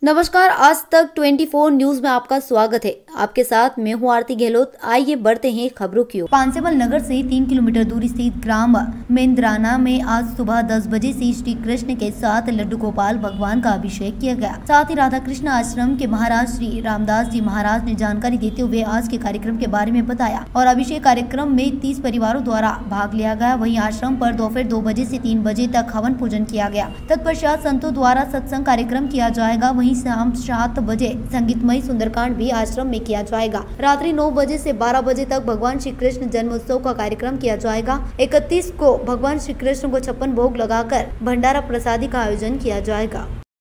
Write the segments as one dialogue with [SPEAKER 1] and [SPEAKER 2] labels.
[SPEAKER 1] नमस्कार, आज तक 24 न्यूज में आपका स्वागत है। आपके साथ मैं हूँ आरती गहलोत। आइए बढ़ते हैं खबरों की ओर। पांसेमल नगर से 3 किलोमीटर दूरी स्थित ग्राम मेंद्राना में आज सुबह 10 बजे से श्री कृष्ण के साथ लड्डू गोपाल भगवान का अभिषेक किया गया। साथ ही राधा कृष्ण आश्रम के महाराज श्री रामदास जी महाराज ने जानकारी देते हुए आज के कार्यक्रम के बारे में बताया और अभिषेक कार्यक्रम में 30 परिवारों द्वारा भाग लिया गया। वहीं आश्रम पर दोपहर 2 बजे से 3 बजे तक हवन पूजन किया गया। तत्पश्चात संतों द्वारा सत्संग कार्यक्रम किया जाएगा। वहीं शाम 7 बजे संगीतमय सुंदरकांड भी आश्रम में किया जाएगा। रात्रि 9 बजे से 12 बजे तक भगवान श्री कृष्ण जन्मोत्सव का कार्यक्रम किया जाएगा। 31 को भगवान श्री कृष्ण को 56 भोग लगाकर भंडारा प्रसादी का आयोजन किया जाएगा।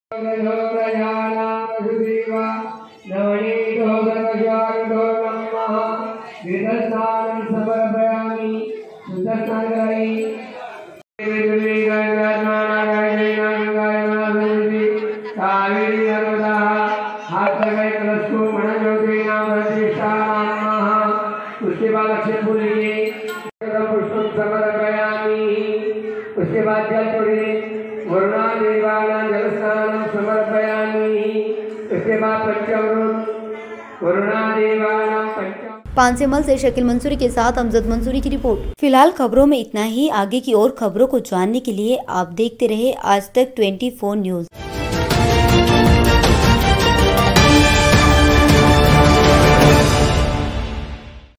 [SPEAKER 2] उसके बाद अक्षर बोलिए, पुष्पम समर्पयामि। उसके बाद जल छोड़िए, वरुणादेवानां जलस्नानं समर्पयामि। उसके बाद पंचामृत वरुणादेवानां पंच।
[SPEAKER 1] पांसेमल से शकील मंसूरी के साथ अमजद मंसूरी की रिपोर्ट। फिलहाल खबरों में इतना ही। आगे की और खबरों को जानने के लिए आप देखते रहे आज तक 24 न्यूज।